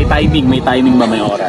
May timing ba, may oras?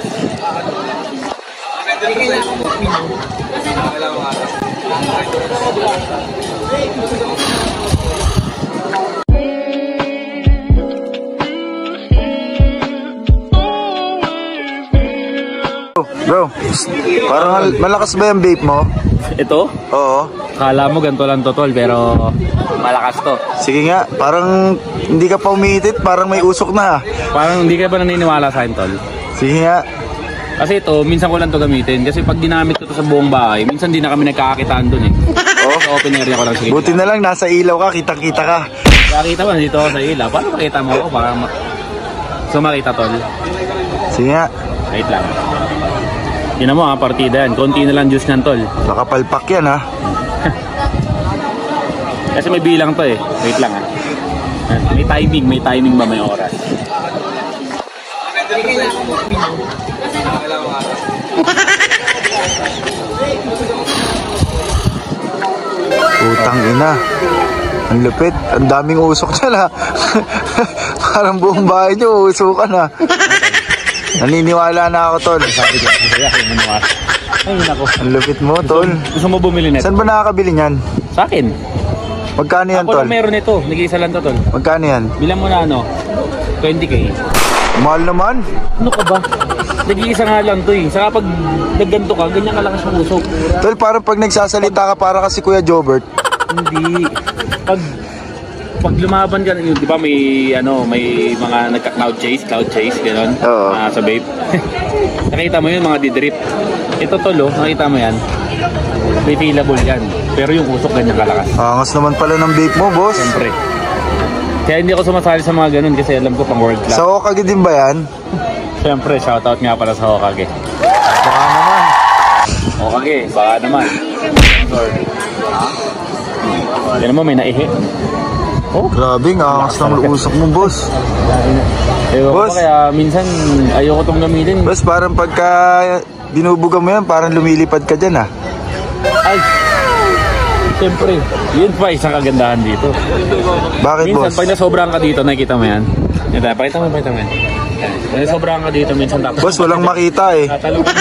Bro, parang malakas ba yung vape mo? Ito? Oo. Kala mo ganito lang to, tol, pero malakas to. Sige nga, parang hindi ka pa umiitit, parang may usok na. Parang hindi ka ba naniniwala sa akin, tol? Sige nga. Kasi ito, minsan ko lang to gamitin. Kasi pag ginamit ko to sa buong bahay, minsan di na kami nagkakakitaan dun eh. Oh. Sa open area ko lang sige. Buti na lang, nasa ilaw ka, kitang-kita ka. Nakakita mo, nandito ako sa ilaw. Paano makita mo ako? Para so makita, tol. Sige nga. Wait lang. Yun mo ha, partida yan. Konti na lang juice nyan, tol. Nakapalpak yan ha. Kasi may bilang to eh. Wait lang ha. May timing ba, may oras? Utang ina. Ang lupit. Ang daming usok dyan ha. Parang buong bahay nyo, usukan ha. Naniniwala na ako, tol. Sabi ko, masaya kayo maniwala. Ay, nako. Ang lupit mo, tol. Gusto mo bumili nito? Saan ba nakakabili niyan? Sa akin. Magkano yan, tol? Ako na meron ito. Nag-iisa lang to, tol. Magkano yan? Bilang mo na ano? 20k. Mahal naman. Ano ka ba? Nag-iisa nga lang to eh. Saka pag nagganto ka, ganyan kalakas yung usok. Tol, parang pag nagsasalita ka, para kasi Kuya Jobert. Hindi. Pag lumaban ka, di ba may mga nagka-cloud chase, gano'n. Oo. Sa vape. Nakita mo yun, mga didrip. Ito tol, nakita mo yan. May fillable yan. Pero yung usok ganyan kalakas. Angas naman pala ng vape mo, boss. Siyempre. Kaya hindi ako sumasali sa mga ganun kasi alam ko pang world class. Sa Hokage din ba yan? Siyempre, shoutout nga pala sa Hokage. Baka naman. Hokage, baka naman. Sorry. Yan mo, may naihi. Oh, grabe, angas ng usok mo, boss. Boss, kaya minsan ayoko tong gamitin. Boss, parang pagka binubuga mo yan, parang lumilipad ka dyan ah. Ay, siyempre, yun pa isang kagandahan dito. Bakit, minsan, boss? pag nasobrahan ka dito, nakikita mo yan. Pakita mo yan. Pag nasobrahan ka dito, minsan tapos. Boss, walang makita eh.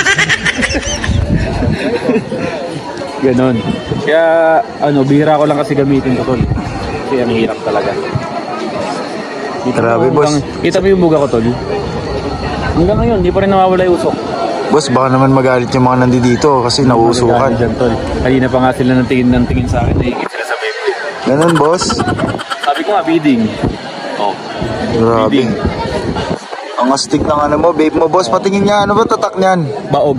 Ganon. Kaya, bihira ko lang kasi gamitin ko tol. Kasi ang hirap talaga. Grabe, boss. Kita mo yung buga ko, tol. Hanggang ngayon, di pa rin nawawala yung usok. Boss, baka naman magalit yung mga nandito kasi nauusukan. Kanina pa nga sila ng tingin sa akin. Nahigit sila sa vape. Ganun, boss. Sabi ko nga, bidding. Oh. Grabe. Bidding. Ang astig ng ano mo, vape mo, boss. Patingin niya, ano ba tatak niyan? Baog.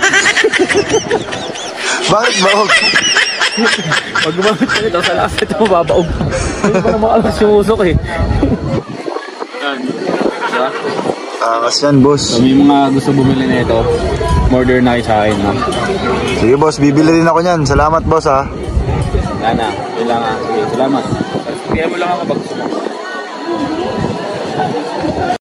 Bakit baog? Pag gumamit ka nito, sa last ito mababaog. Hindi pa naman alas yung usok eh. Diba? Angas yan, boss. So, may mga gusto bumili na ito, order na kayo sa akin. No? Sige, boss. Bibili rin ako niyan. Salamat, boss, ha. Yan na. Sige, salamat. Kaya mo lang ako pag gusto mo.